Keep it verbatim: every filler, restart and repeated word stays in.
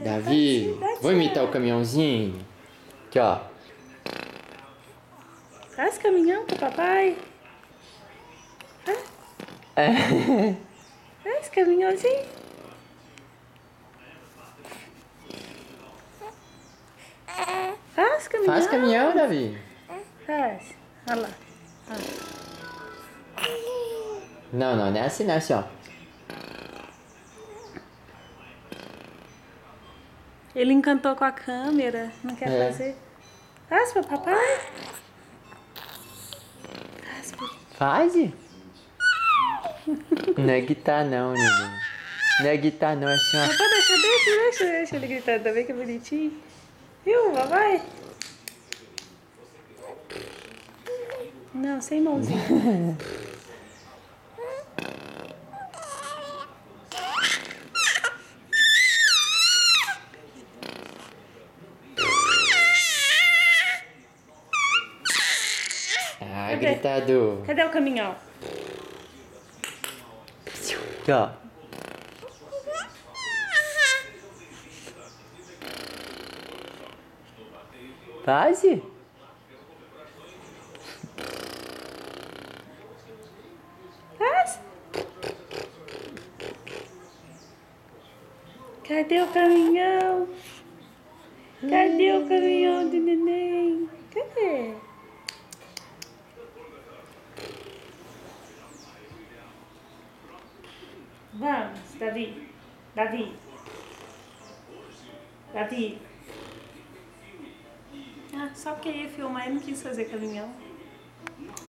Davi, vou imitar o caminhãozinho. Aqui, ó. Faz caminhão pro papai. É. Faz caminhãozinho. Faz caminhão. Faz caminhão, Davi. Faz. Olha lá. Olha. Não, não, não é assim, não é assim, ó. Ele encantou com a câmera. Não quer É. fazer. Faz pro papai. Faz pro... Faz? Não é guitarra não, neném. Não é guitarra não, é assim, ó. Papai, deixa, deixa, deixa, deixa ele gritando também, que bonitinho. Viu, papai? Não, sem mãozinha. Ah, Cadê? gritador. Cadê o caminhão? Aqui, ó. Faz? Faz. Cadê o caminhão? Cadê o caminhão do neném? Cadê? Vamos, Davi. Davi. Davi. Ah, só porque ia filmar e não quis fazer caminhão.